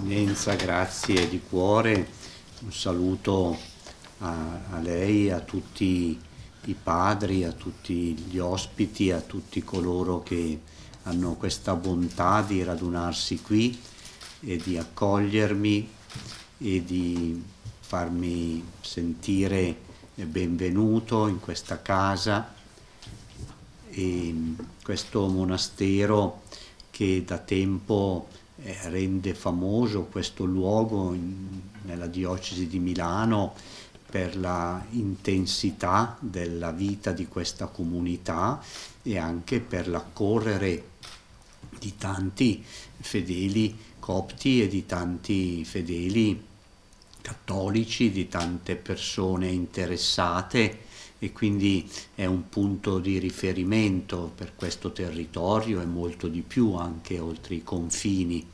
Eminenza, grazie di cuore, un saluto a lei, a tutti i padri, a tutti gli ospiti, a tutti coloro che hanno questa bontà di radunarsi qui e di accogliermi e di farmi sentire benvenuto in questa casa e questo monastero che da tempo rende famoso questo luogo nella diocesi di Milano per la intensità della vita di questa comunità e anche per l'accorrere di tanti fedeli copti e di tanti fedeli cattolici, di tante persone interessate, e quindi è un punto di riferimento per questo territorio e molto di più anche oltre i confini.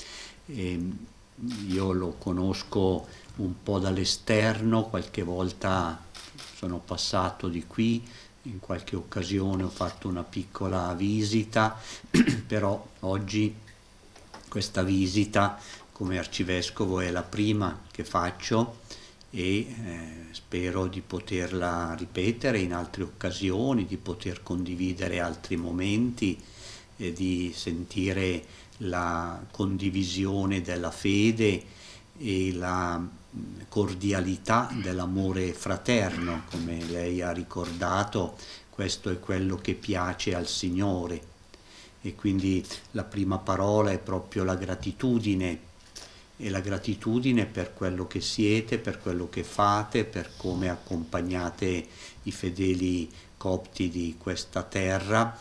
Io lo conosco un po' dall'esterno, qualche volta sono passato di qui, in qualche occasione ho fatto una piccola visita, però oggi questa visita come arcivescovo è la prima che faccio e spero di poterla ripetere in altre occasioni, di poter condividere altri momenti e di sentire la condivisione della fede e la cordialità dell'amore fraterno, come lei ha ricordato, questo è quello che piace al Signore. E quindi la prima parola è proprio la gratitudine, e la gratitudine per quello che siete, per quello che fate, per come accompagnate i fedeli copti di questa terra.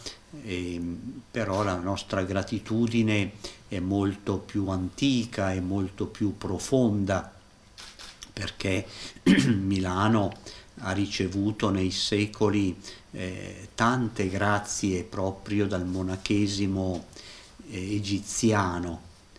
Però la nostra gratitudine è molto più antica e molto più profonda, perché Milano ha ricevuto nei secoli tante grazie proprio dal monachesimo egiziano,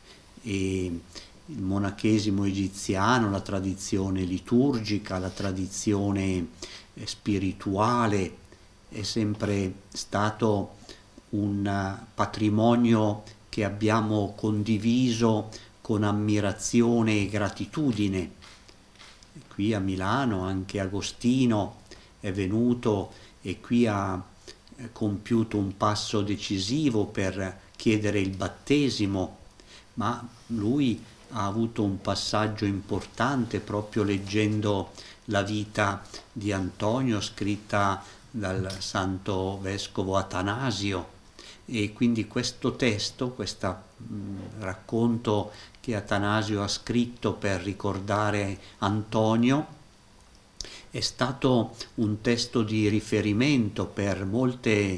e il monachesimo egiziano, la tradizione liturgica, la tradizione spirituale è sempre stato un patrimonio che abbiamo condiviso con ammirazione e gratitudine. Qui a Milano anche Agostino è venuto e qui ha compiuto un passo decisivo per chiedere il battesimo, ma lui ha avuto un passaggio importante proprio leggendo la vita di Antonio scritta dal santo vescovo Atanasio, e quindi questo testo, questo racconto che Atanasio ha scritto per ricordare Antonio, è stato un testo di riferimento per molte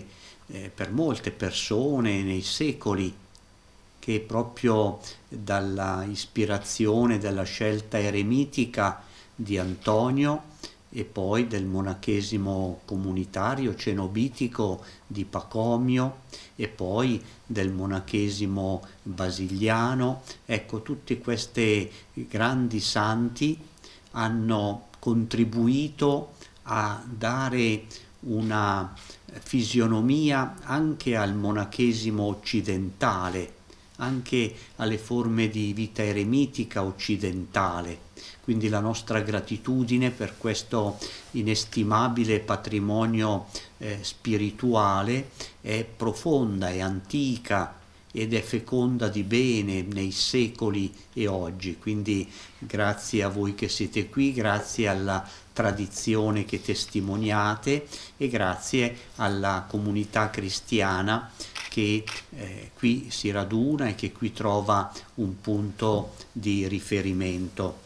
persone nei secoli, che proprio dalla ispirazione della scelta eremitica di Antonio e poi del monachesimo comunitario cenobitico di Pacomio e poi del monachesimo basiliano, ecco, tutti questi grandi santi hanno contribuito a dare una fisionomia anche al monachesimo occidentale, anche alle forme di vita eremitica occidentale. Quindi la nostra gratitudine per questo inestimabile patrimonio spirituale è profonda, è antica ed è feconda di bene nei secoli e oggi. Quindi grazie a voi che siete qui, grazie alla tradizione che testimoniate e grazie alla comunità cristiana che qui si raduna e che qui trova un punto di riferimento.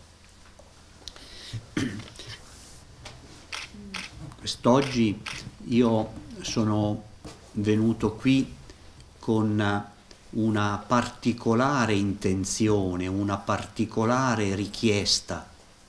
Quest'oggi io sono venuto qui con una particolare intenzione, una particolare richiesta,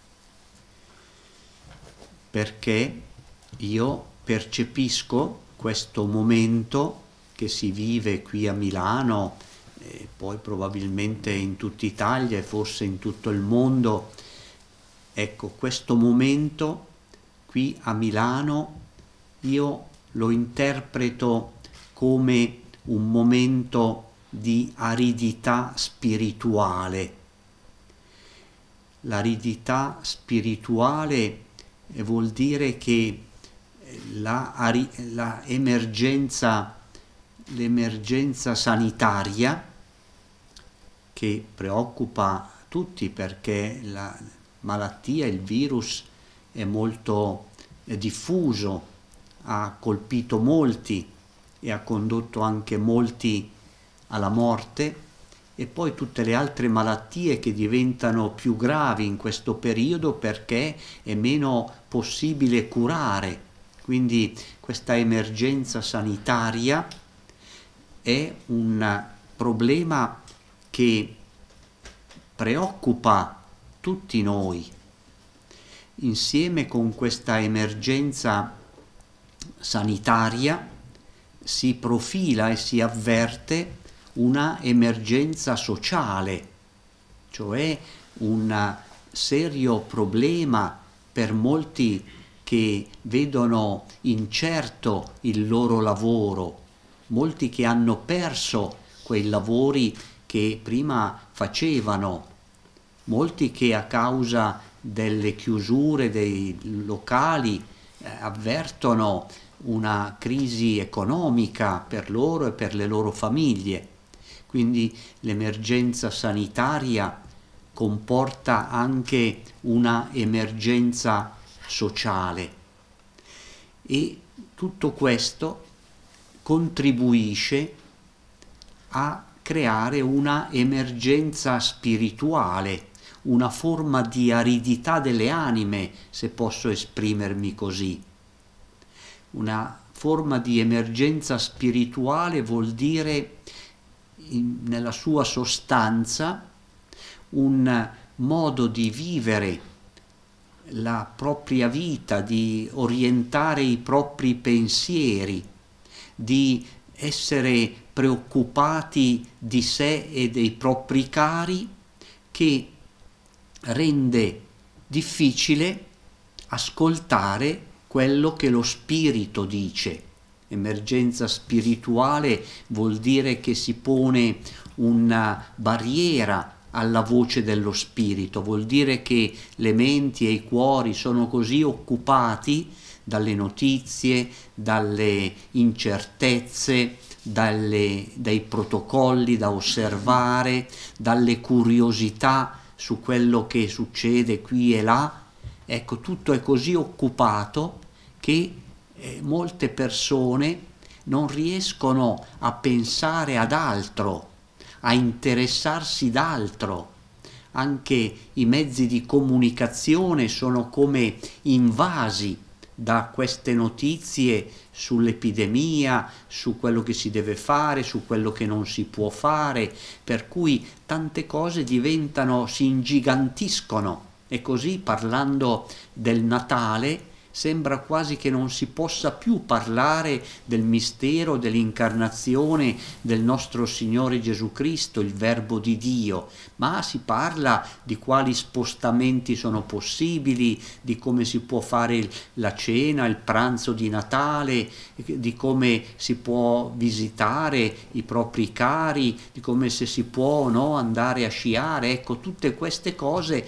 perché io percepisco questo momento che si vive qui a Milano e poi probabilmente in tutta Italia e forse in tutto il mondo. Ecco, questo momento qui a Milano io lo interpreto come un momento di aridità spirituale, L'aridità spirituale vuol dire che l'emergenza sanitaria, che preoccupa tutti perché la malattia, il virus è molto diffuso, ha colpito molti e ha condotto anche molti alla morte, e poi tutte le altre malattie che diventano più gravi in questo periodo perché è meno possibile curare. Quindi questa emergenza sanitaria è un problema che preoccupa tutti noi. Insieme con questa emergenza sanitaria si profila e si avverte una emergenza sociale, cioè un serio problema per molti che vedono incerto il loro lavoro, molti che hanno perso quei lavori che prima facevano, molti che a causa delle chiusure dei locali avvertono una crisi economica per loro e per le loro famiglie. Quindi l'emergenza sanitaria comporta anche una emergenza sociale, e tutto questo contribuisce a creare una emergenza spirituale, una forma di aridità delle anime, se posso esprimermi così. Una forma di emergenza spirituale vuol dire nella sua sostanza un modo di vivere la propria vita, di orientare i propri pensieri, di essere preoccupati di sé e dei propri cari, che rende difficile ascoltare quello che lo spirito dice. Emergenza spirituale vuol dire che si pone una barriera alla voce dello spirito, vuol dire che le menti e i cuori sono così occupati dalle notizie, dalle incertezze, dai protocolli da osservare, dalle curiosità su quello che succede qui e là. Ecco, tutto è così occupato che molte persone non riescono a pensare ad altro, a interessarsi d'altro. Anche i mezzi di comunicazione sono come invasi da queste notizie sull'epidemia, su quello che si deve fare, su quello che non si può fare, per cui tante cose si ingigantiscono. E così, parlando del Natale, sembra quasi che non si possa più parlare del mistero dell'incarnazione del nostro Signore Gesù Cristo, il Verbo di Dio, ma si parla di quali spostamenti sono possibili, di come si può fare la cena, il pranzo di Natale, di come si può visitare i propri cari, di come se si può andare a sciare. Ecco, tutte queste cose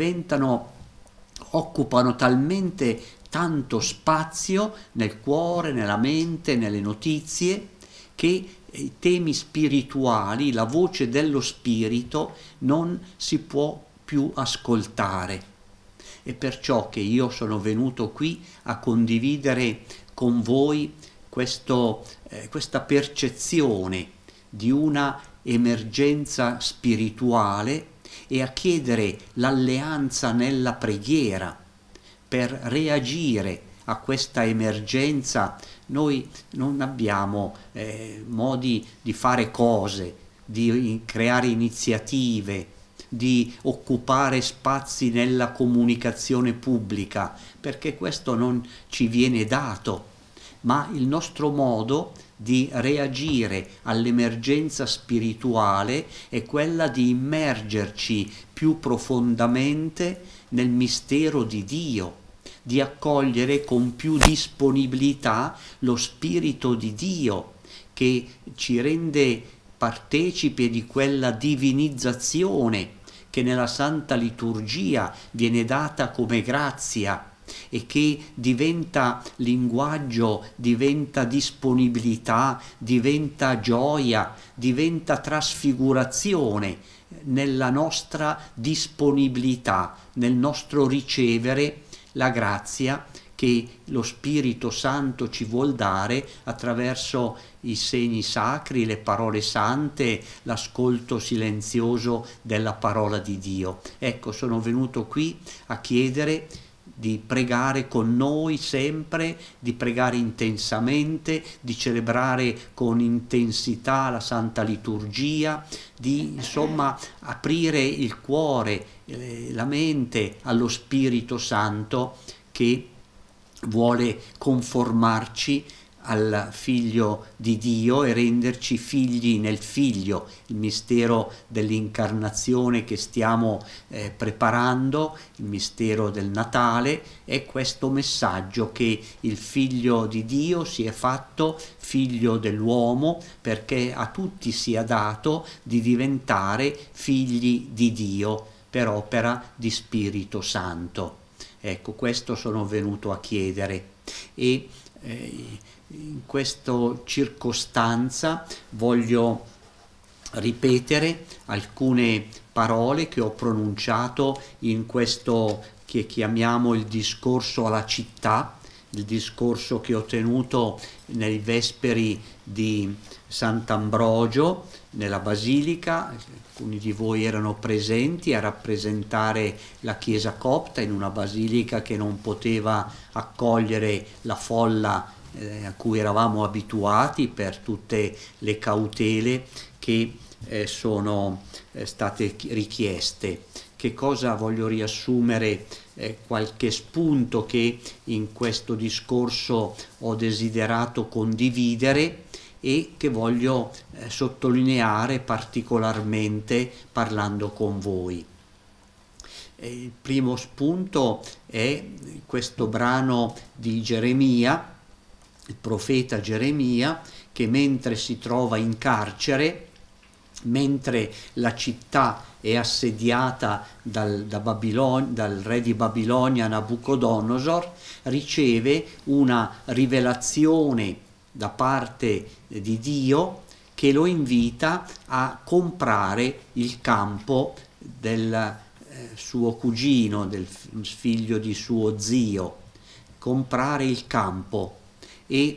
occupano talmente tanto spazio nel cuore, nella mente, nelle notizie, che i temi spirituali, la voce dello spirito non si può più ascoltare. È perciò che io sono venuto qui a condividere con voi questa percezione di una emergenza spirituale e a chiedere l'alleanza nella preghiera per reagire a questa emergenza. Noi non abbiamo modi di fare cose, di creare iniziative, di occupare spazi nella comunicazione pubblica, perché questo non ci viene dato, ma il nostro modo di reagire all'emergenza spirituale è quella di immergerci più profondamente nel mistero di Dio, di accogliere con più disponibilità lo Spirito di Dio, che ci rende partecipi di quella divinizzazione che nella Santa Liturgia viene data come grazia e che diventa linguaggio, diventa disponibilità, diventa gioia, diventa trasfigurazione nella nostra disponibilità, nel nostro ricevere la grazia che lo Spirito Santo ci vuol dare attraverso i segni sacri, le parole sante, l'ascolto silenzioso della parola di Dio. Ecco, sono venuto qui a chiedere di pregare con noi sempre, di pregare intensamente, di celebrare con intensità la Santa Liturgia, di insomma aprire il cuore, la mente allo Spirito Santo che vuole conformarci al Figlio di Dio e renderci figli nel Figlio, il mistero dell'incarnazione che stiamo preparando, il mistero del Natale, è questo messaggio che il Figlio di Dio si è fatto figlio dell'uomo perché a tutti sia dato di diventare figli di Dio per opera di Spirito Santo. Ecco, questo sono venuto a chiedere e in questa circostanza voglio ripetere alcune parole che ho pronunciato in questo che chiamiamo il discorso alla città, il discorso che ho tenuto nei vesperi di Sant'Ambrogio nella Basilica. Alcuni di voi erano presenti a rappresentare la Chiesa copta in una basilica che non poteva accogliere la folla a cui eravamo abituati per tutte le cautele che sono state richieste. Che cosa voglio riassumere? Qualche spunto che in questo discorso ho desiderato condividere e che voglio sottolineare particolarmente parlando con voi. Il primo spunto è questo brano di Geremia, il profeta Geremia, che mentre si trova in carcere, mentre la città è assediata dal re di Babilonia Nabucodonosor, riceve una rivelazione da parte di Dio che lo invita a comprare il campo del suo cugino, del figlio di suo zio, comprare il campo e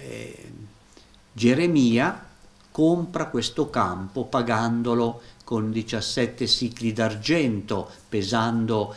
Geremia compra questo campo pagandolo con 17 sicli d'argento, pesando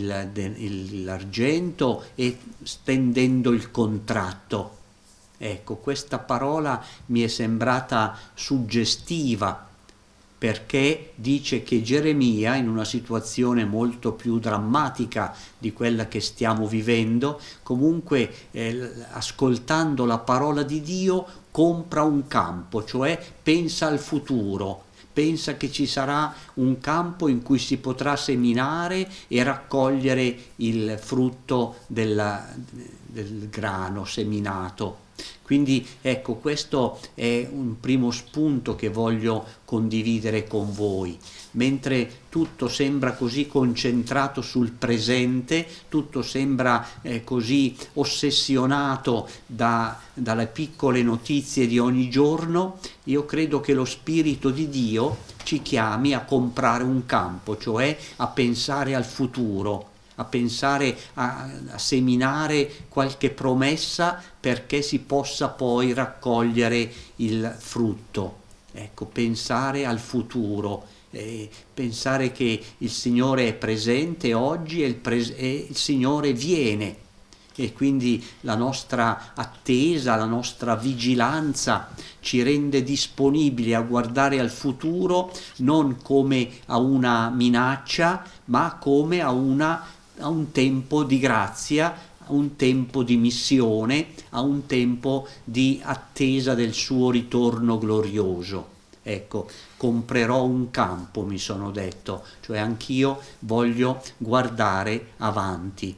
l'argento e stendendo il contratto. Ecco, questa parola mi è sembrata suggestiva perché dice che Geremia, in una situazione molto più drammatica di quella che stiamo vivendo, comunque ascoltando la parola di Dio compra un campo, cioè pensa al futuro, pensa che ci sarà un campo in cui si potrà seminare e raccogliere il frutto del grano seminato. Quindi ecco, questo è un primo spunto che voglio condividere con voi. Mentre tutto sembra così concentrato sul presente, tutto sembra così ossessionato dalle piccole notizie di ogni giorno, io credo che lo Spirito di Dio ci chiami a comprare un campo, cioè a pensare al futuro, a pensare a seminare qualche promessa perché si possa poi raccogliere il frutto. Ecco, pensare al futuro, pensare che il Signore è presente oggi e il Signore viene. E quindi la nostra attesa, la nostra vigilanza ci rende disponibili a guardare al futuro non come a una minaccia, ma come a un tempo di grazia, a un tempo di missione, a un tempo di attesa del suo ritorno glorioso. Ecco, comprerò un campo, mi sono detto, cioè anch'io voglio guardare avanti.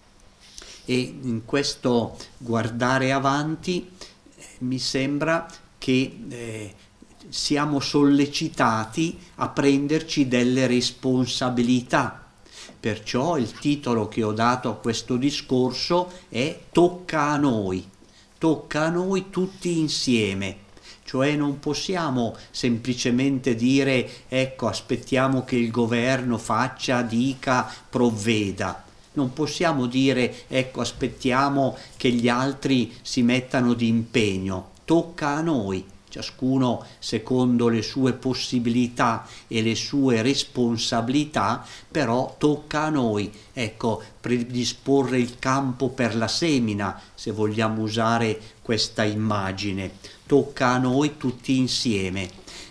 E in questo guardare avanti mi sembra che siamo sollecitati a prenderci delle responsabilità. Perciò il titolo che ho dato a questo discorso è Tocca a noi tutti insieme. Cioè non possiamo semplicemente dire ecco aspettiamo che il governo faccia, dica, provveda. Non possiamo dire ecco aspettiamo che gli altri si mettano di impegno. Tocca a noi, ciascuno secondo le sue possibilità e le sue responsabilità, però tocca a noi, ecco, predisporre il campo per la semina, se vogliamo usare questa immagine. Tocca a noi tutti insieme.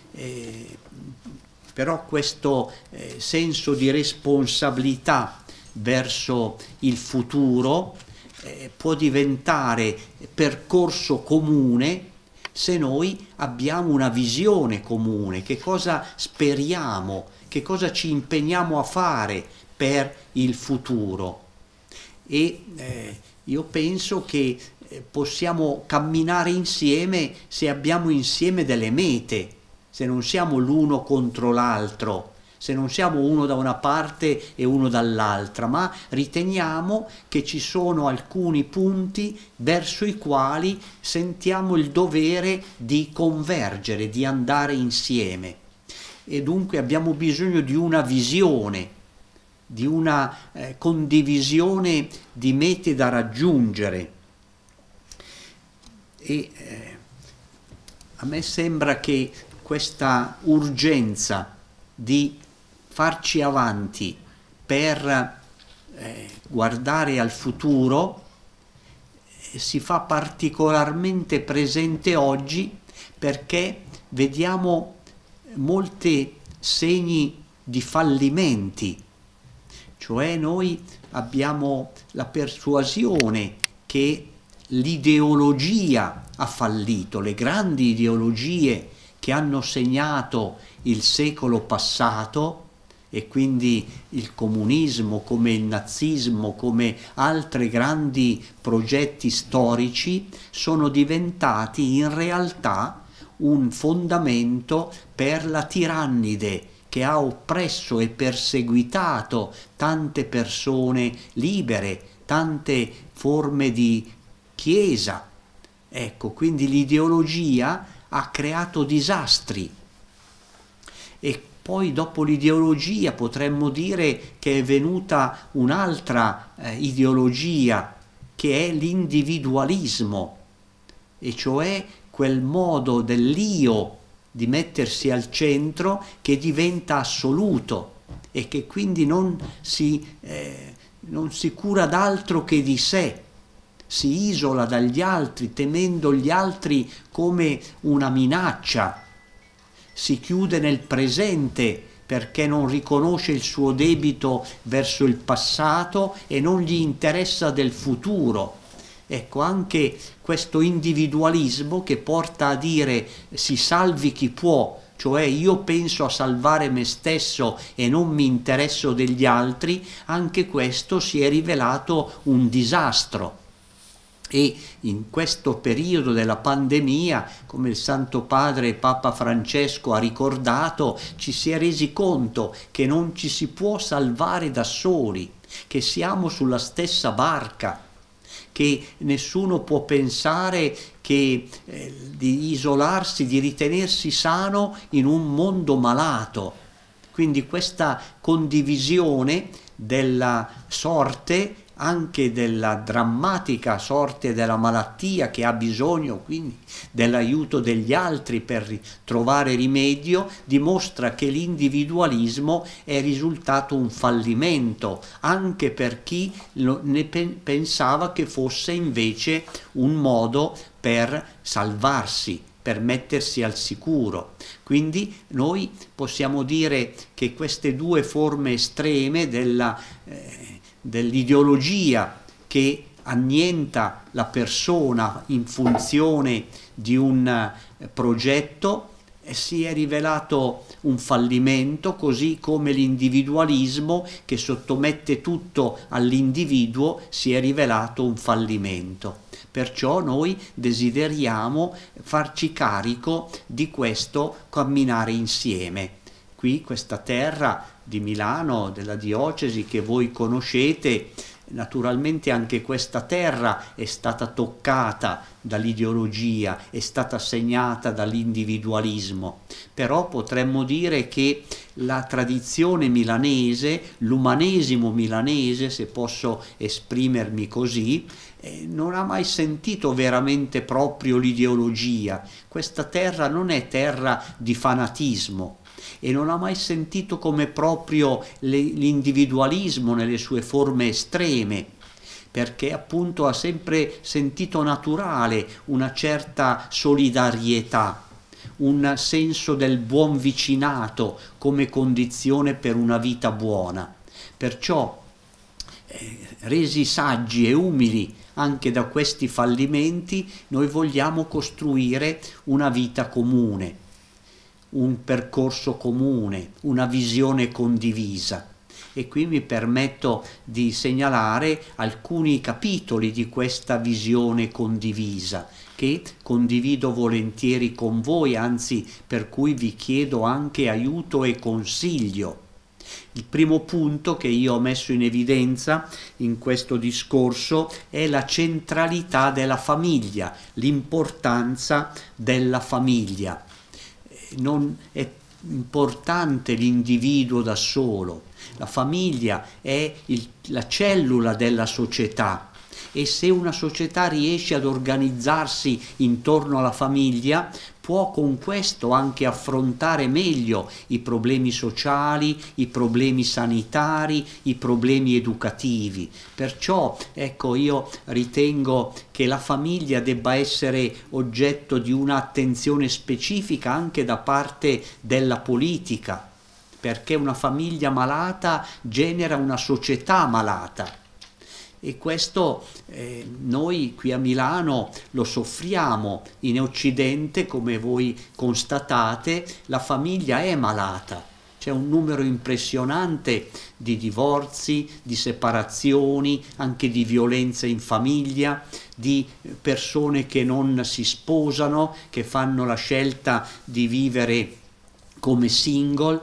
Però questo senso di responsabilità verso il futuro può diventare percorso comune se noi abbiamo una visione comune, che cosa speriamo, che cosa ci impegniamo a fare per il futuro. E io penso che possiamo camminare insieme se abbiamo insieme delle mete, se non siamo l'uno contro l'altro, se non siamo uno da una parte e uno dall'altra, ma riteniamo che ci sono alcuni punti verso i quali sentiamo il dovere di convergere, di andare insieme. E dunque abbiamo bisogno di una visione, di una condivisione di mete da raggiungere. E a me sembra che questa urgenza di farci avanti per guardare al futuro si fa particolarmente presente oggi perché vediamo molti segni di fallimenti, cioè noi abbiamo la persuasione che l'ideologia ha fallito, le grandi ideologie che hanno segnato il secolo passato, e quindi il comunismo come il nazismo, come altri grandi progetti storici, sono diventati in realtà un fondamento per la tirannide che ha oppresso e perseguitato tante persone libere, tante forme di chiesa. Ecco, quindi l'ideologia ha creato disastri. E poi dopo l'ideologia potremmo dire che è venuta un'altra ideologia, che è l'individualismo, e cioè quel modo dell'io di mettersi al centro che diventa assoluto e che quindi non si cura d'altro che di sé, si isola dagli altri temendo gli altri come una minaccia, si chiude nel presente perché non riconosce il suo debito verso il passato e non gli interessa del futuro. Ecco, anche questo individualismo che porta a dire si salvi chi può, cioè io penso a salvare me stesso e non mi interesso degli altri, anche questo si è rivelato un disastro. E in questo periodo della pandemia, come il Santo Padre Papa Francesco ha ricordato, ci si è resi conto che non ci si può salvare da soli, che siamo sulla stessa barca, che nessuno può pensare che di isolarsi, di ritenersi sano in un mondo malato. Quindi questa condivisione della sorte, anche della drammatica sorte della malattia che ha bisogno quindi dell'aiuto degli altri per trovare rimedio, dimostra che l'individualismo è risultato un fallimento anche per chi ne pensava che fosse invece un modo per salvarsi, per mettersi al sicuro. Quindi noi possiamo dire che queste due forme estreme dell'ideologia che annienta la persona in funzione di un progetto si è rivelato un fallimento, così come l'individualismo che sottomette tutto all'individuo si è rivelato un fallimento. Perciò noi desideriamo farci carico di questo camminare insieme. Qui questa terra di Milano, della diocesi che voi conoscete, naturalmente anche questa terra è stata toccata dall'ideologia, è stata segnata dall'individualismo, però potremmo dire che la tradizione milanese, l'umanesimo milanese, se posso esprimermi così, non ha mai sentito veramente proprio l'ideologia. Questa terra non è terra di fanatismo, e non ha mai sentito come proprio l'individualismo nelle sue forme estreme, perché appunto ha sempre sentito naturale una certa solidarietà, un senso del buon vicinato come condizione per una vita buona. Perciò, resi saggi e umili anche da questi fallimenti, noi vogliamo costruire una vita comune, un percorso comune, una visione condivisa. E qui mi permetto di segnalare alcuni capitoli di questa visione condivisa che condivido volentieri con voi, anzi per cui vi chiedo anche aiuto e consiglio. Il primo punto che io ho messo in evidenza in questo discorso è la centralità della famiglia, l'importanza della famiglia. Non è importante l'individuo da solo, la famiglia è la cellula della società, e se una società riesce ad organizzarsi intorno alla famiglia può con questo anche affrontare meglio i problemi sociali, i problemi sanitari, i problemi educativi. Perciò ecco, io ritengo che la famiglia debba essere oggetto di un'attenzione specifica anche da parte della politica, perché una famiglia malata genera una società malata. E questo noi qui a Milano lo soffriamo. In Occidente, come voi constatate, la famiglia è malata. C'è un numero impressionante di divorzi, di separazioni, anche di violenza in famiglia, di persone che non si sposano, che fanno la scelta di vivere come single.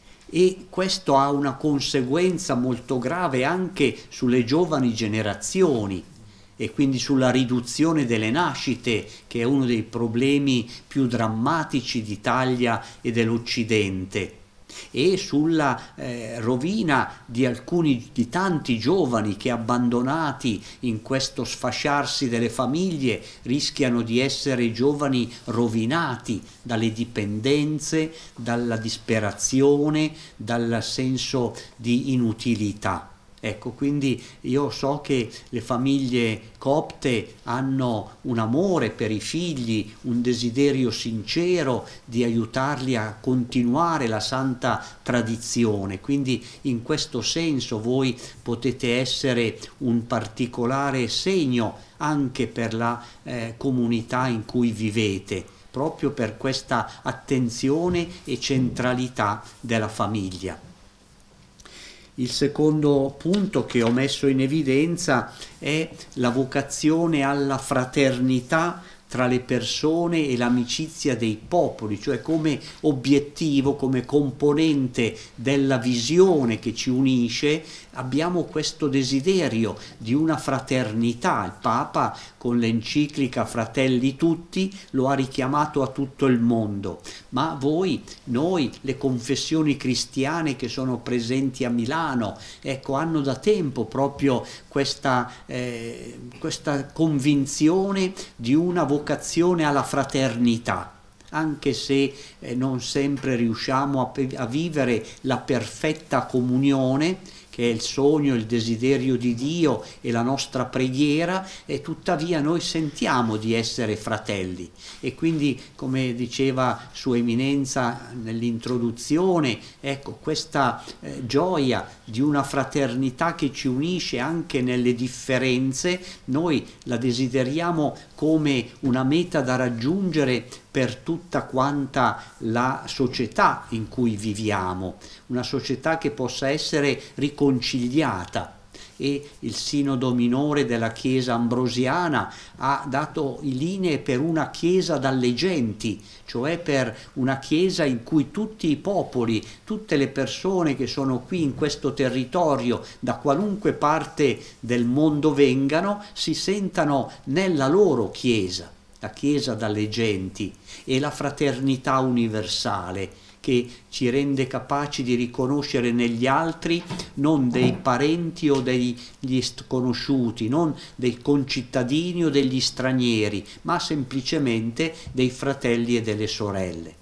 E questo ha una conseguenza molto grave anche sulle giovani generazioni e quindi sulla riduzione delle nascite, che è uno dei problemi più drammatici d'Italia e dell'Occidente, e sulla rovina di tanti giovani che, abbandonati in questo sfasciarsi delle famiglie, rischiano di essere giovani rovinati dalle dipendenze, dalla disperazione, dal senso di inutilità. Ecco, quindi io so che le famiglie copte hanno un amore per i figli, un desiderio sincero di aiutarli a continuare la santa tradizione, quindi in questo senso voi potete essere un particolare segno anche per la comunità in cui vivete, proprio per questa attenzione e centralità della famiglia. Il secondo punto che ho messo in evidenza è la vocazione alla fraternità tra le persone e l'amicizia dei popoli, cioè come obiettivo, come componente della visione che ci unisce, abbiamo questo desiderio di una fraternità. Il Papa con l'enciclica Fratelli Tutti lo ha richiamato a tutto il mondo, ma noi, le confessioni cristiane che sono presenti a Milano, ecco, hanno da tempo proprio questa convinzione di una vocazione alla fraternità, anche se non sempre riusciamo a vivere la perfetta comunione, che è il sogno, il desiderio di Dio e la nostra preghiera, e tuttavia noi sentiamo di essere fratelli. E quindi, come diceva Sua Eminenza nell'introduzione, ecco, questa gioia di una fraternità che ci unisce anche nelle differenze, noi la desideriamo come una meta da raggiungere per tutta quanta la società in cui viviamo, una società che possa essere riconciliata. E il Sinodo minore della Chiesa ambrosiana ha dato linee per una Chiesa dalle genti, cioè per una Chiesa in cui tutti i popoli, tutte le persone che sono qui in questo territorio, da qualunque parte del mondo vengano, si sentano nella loro Chiesa, la Chiesa dalle genti, e la fraternità universale, che ci rende capaci di riconoscere negli altri non dei parenti o degli sconosciuti, non dei concittadini o degli stranieri, ma semplicemente dei fratelli e delle sorelle.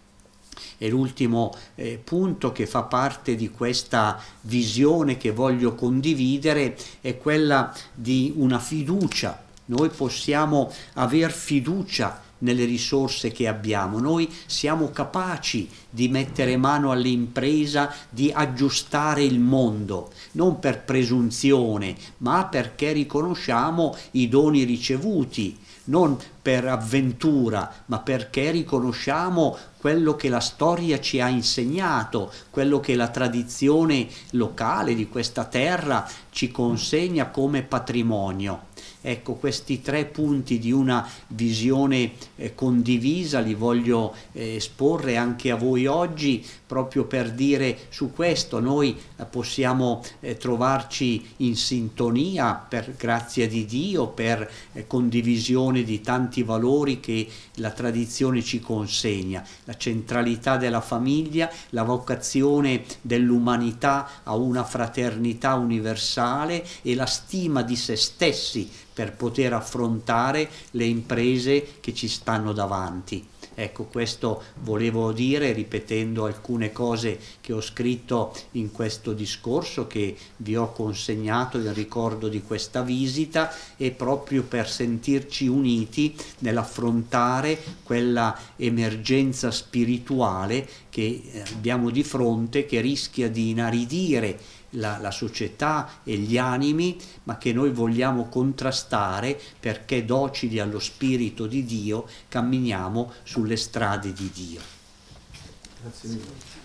E l'ultimo punto che fa parte di questa visione che voglio condividere è quella di una fiducia. Noi possiamo aver fiducia nelle risorse che abbiamo, noi siamo capaci di mettere mano all'impresa, di aggiustare il mondo, non per presunzione, ma perché riconosciamo i doni ricevuti, non per avventura, ma perché riconosciamo quello che la storia ci ha insegnato, quello che la tradizione locale di questa terra ci consegna come patrimonio. Ecco, questi 3 punti di una visione condivisa li voglio esporre anche a voi oggi, proprio per dire su questo noi possiamo trovarci in sintonia, per grazia di Dio, per condivisione di tanti valori che la tradizione ci consegna, la centralità della famiglia, la vocazione dell'umanità a una fraternità universale e la stima di se stessi per poter affrontare le imprese che ci stanno davanti. Ecco, questo volevo dire ripetendo alcune cose che ho scritto in questo discorso che vi ho consegnato in ricordo di questa visita, e proprio per sentirci uniti nell'affrontare quella emergenza spirituale che abbiamo di fronte, che rischia di inaridire la società e gli animi, ma che noi vogliamo contrastare perché docili allo Spirito di Dio camminiamo sulle strade di Dio. Grazie mille.